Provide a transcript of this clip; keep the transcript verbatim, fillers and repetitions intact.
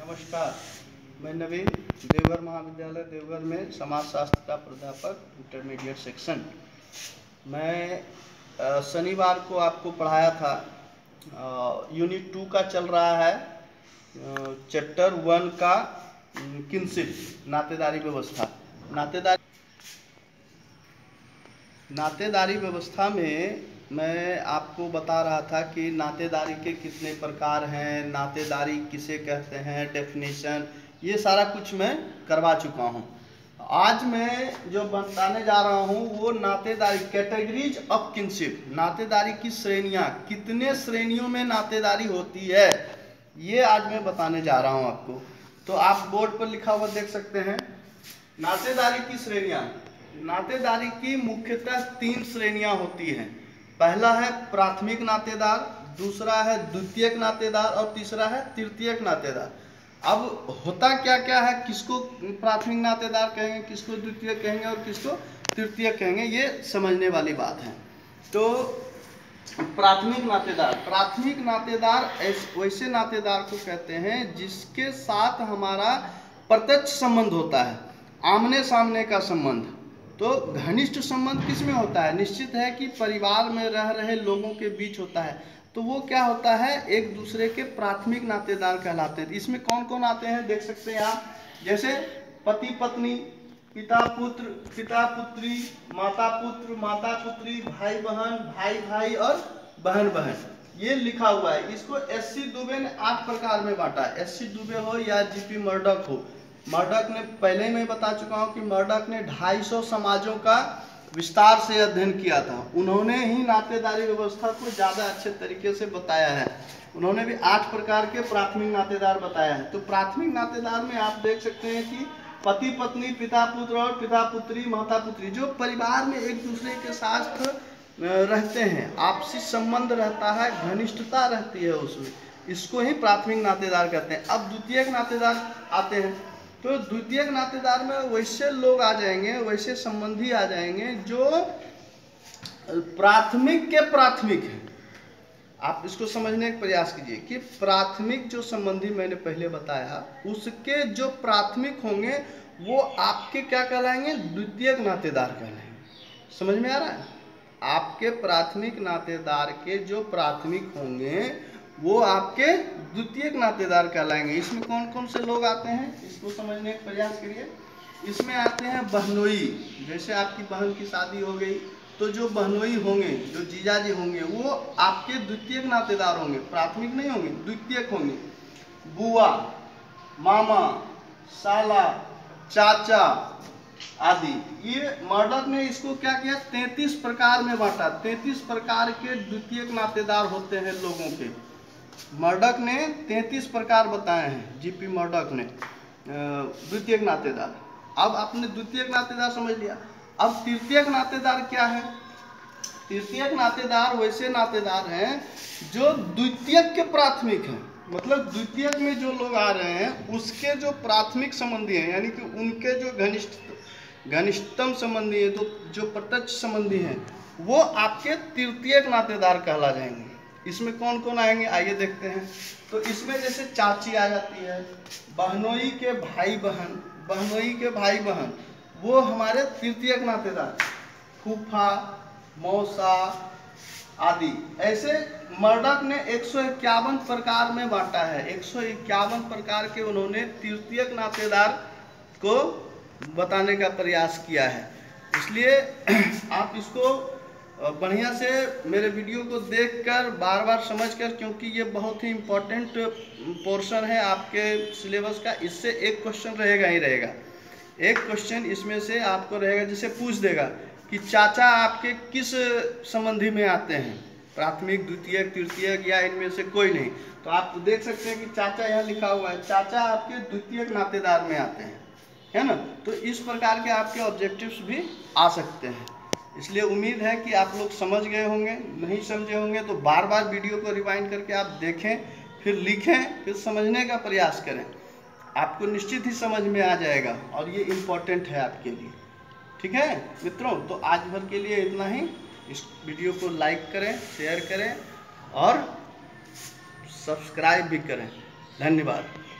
नमस्कार, मैं नवीन देवघर महाविद्यालय देवघर में समाजशास्त्र का प्राध्यापक इंटरमीडिएट सेक्शन। मैं अ, शनिवार को आपको पढ़ाया था। यूनिट टू का चल रहा है, चैप्टर वन का किनशिप, नातेदारी व्यवस्था। नातेदारी नातेदारी व्यवस्था में मैं आपको बता रहा था कि नातेदारी के कितने प्रकार हैं, नातेदारी किसे कहते हैं, डेफिनेशन, ये सारा कुछ मैं करवा चुका हूँ। आज मैं जो बताने जा रहा हूँ वो नातेदारी, कैटेगरीज ऑफ किनशिप, नातेदारी की श्रेणियाँ, कितने श्रेणियों में नातेदारी होती है, ये आज मैं बताने जा रहा हूँ आपको। तो आप बोर्ड पर लिखा हुआ देख सकते हैं, नातेदारी की श्रेणियाँ। नातेदारी की मुख्यतः तीन श्रेणियां होती हैं। पहला है प्राथमिक नातेदार, दूसरा है द्वितीयक नातेदार और तीसरा है तृतीयक नातेदार। अब होता क्या क्या है, किसको प्राथमिक नातेदार कहेंगे, किसको द्वितीयक कहेंगे और किसको तृतीयक कहेंगे, ये समझने वाली बात है। तो प्राथमिक नातेदार, प्राथमिक नातेदार वैसे नातेदार को कहते हैं जिसके साथ हमारा प्रत्यक्ष संबंध होता है, आमने सामने का संबंध। तो घनिष्ठ संबंध किस में होता है? निश्चित है कि परिवार में रह रहे लोगों के बीच होता है। तो वो क्या होता है, एक दूसरे के प्राथमिक नातेदार कहलाते हैं। इसमें कौन कौन आते हैं देख सकते हैं आप, जैसे पति पत्नी, पिता पुत्र, पिता पुत्री, माता पुत्र, माता पुत्री, भाई बहन, भाई भाई और बहन बहन, ये लिखा हुआ है। इसको एस सी दुबे ने आठ प्रकार में बांटा है। एस सी दुबे हो या जीपी मर्डॉक हो, मर्डॉक ने, पहले मैं बता चुका हूं कि मर्डॉक ने ढाई सौ समाजों का विस्तार से अध्ययन किया था। उन्होंने ही नातेदारी व्यवस्था को ज़्यादा अच्छे तरीके से बताया है। उन्होंने भी आठ प्रकार के प्राथमिक नातेदार बताया है। तो प्राथमिक नातेदार में आप देख सकते हैं कि पति पत्नी, पिता पुत्र और पिता पुत्री, माता पुत्री, जो परिवार में एक दूसरे के साथ रहते हैं, आपसी संबंध रहता है, घनिष्ठता रहती है उसमें, इसको ही प्राथमिक नातेदार कहते हैं। अब द्वितीयक नातेदार आते हैं। तो द्वितीयक नातेदार में वैसे लोग आ जाएंगे, वैसे संबंधी आ जाएंगे जो प्राथमिक के प्राथमिक हैं। आप इसको समझने का प्रयास कीजिए कि प्राथमिक जो संबंधी मैंने पहले बताया, उसके जो प्राथमिक होंगे वो आपके क्या कहलाएंगे, द्वितीयक नातेदार कहलाएंगे। समझ में आ रहा है? आपके प्राथमिक नातेदार के जो प्राथमिक होंगे वो आपके द्वितीयक नातेदार कहलाएंगे। इसमें कौन कौन से लोग आते हैं इसको समझने का प्रयास करिए। इसमें आते हैं बहनोई, जैसे आपकी बहन की शादी हो गई तो जो बहनोई होंगे, जो जीजाजी होंगे, वो आपके द्वितीयक नातेदार होंगे, प्राथमिक नहीं होंगे, द्वितीयक होंगे। बुआ, मामा, साला, चाचा आदि, ये मर्डॉक ने इसको क्या किया, तैंतीस प्रकार में बांटा। तैंतीस प्रकार के द्वितीयक नातेदार होते हैं लोगों के। मर्डॉक ने तैंतीस प्रकार बताए हैं, जीपी मर्डॉक ने, द्वितीयक नातेदार। अब आपने द्वितीयक नातेदार समझ लिया। अब तृतीयक नातेदार क्या है? तृतीयक नातेदार वैसे नातेदार हैं जो द्वितीयक के प्राथमिक हैं, मतलब द्वितीयक में जो लोग आ रहे हैं उसके जो प्राथमिक संबंधी हैं, यानी कि उनके जो घनिष्ठ घनिष्ठतम संबंधी है, तो जो प्रत्यक्ष संबंधी हैं, वो आपके तृतीयक नातेदार कहला जाएंगे। इसमें कौन कौन आएंगे आइए देखते हैं। तो इसमें जैसे चाची आ जाती है, बहनोई के भाई बहन, बहनोई के भाई बहन, वो हमारे तृतीयक नातेदार, फूफा, मौसा आदि। ऐसे मर्डॉक ने एक सौ इक्यावन प्रकार में बांटा है। एक सौ इक्यावन प्रकार के उन्होंने तृतीयक नातेदार को बताने का प्रयास किया है। इसलिए आप इसको बढ़िया से मेरे वीडियो को देखकर बार बार समझकर, क्योंकि ये बहुत ही इम्पोर्टेंट पोर्शन है आपके सिलेबस का, इससे एक क्वेश्चन रहेगा ही रहेगा। एक क्वेश्चन इसमें से आपको रहेगा जिसे पूछ देगा कि चाचा आपके किस संबंधी में आते हैं, प्राथमिक, द्वितीयक, तृतीयक या इनमें से कोई नहीं। तो आप देख सकते हैं कि चाचा यहाँ लिखा हुआ है, चाचा आपके द्वितीयक नातेदार में आते हैं, है ना। तो इस प्रकार के आपके ऑब्जेक्टिव्स भी आ सकते हैं। इसलिए उम्मीद है कि आप लोग समझ गए होंगे। नहीं समझे होंगे तो बार बार वीडियो को रिवाइंड करके आप देखें, फिर लिखें, फिर समझने का प्रयास करें। आपको निश्चित ही समझ में आ जाएगा और ये इम्पोर्टेंट है आपके लिए। ठीक है मित्रों, तो आज भर के लिए इतना ही। इस वीडियो को लाइक करें, शेयर करें और सब्सक्राइब भी करें। धन्यवाद।